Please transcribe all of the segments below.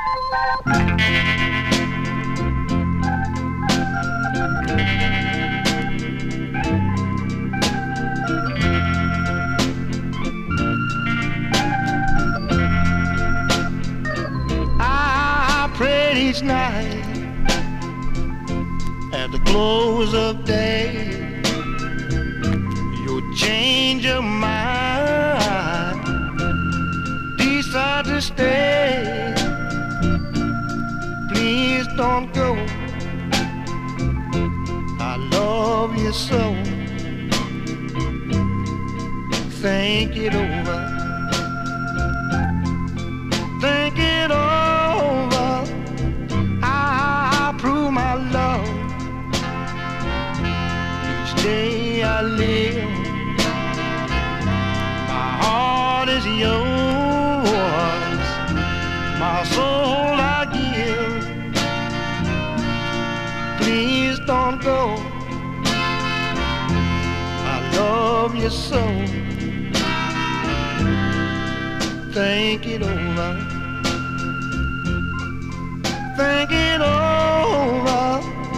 I prayed each night at the close of day you'll change your mind, decide to stay. Please don't go, I love you so. Think it over, think it over. I prove my love each day I live. My heart is yours, my soul I give. Please don't go, I love you so. Think it over, think it over.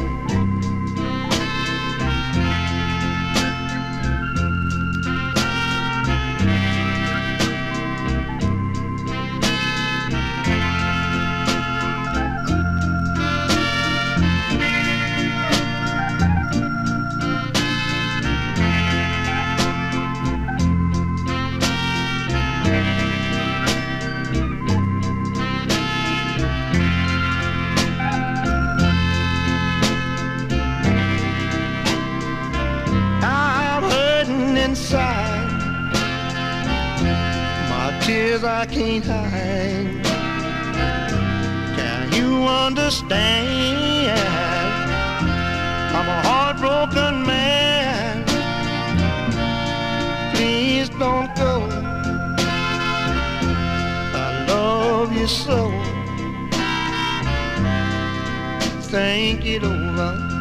Inside, my tears I can't hide. Can you understand? I'm a heartbroken man. Please don't go, I love you so. Think it over,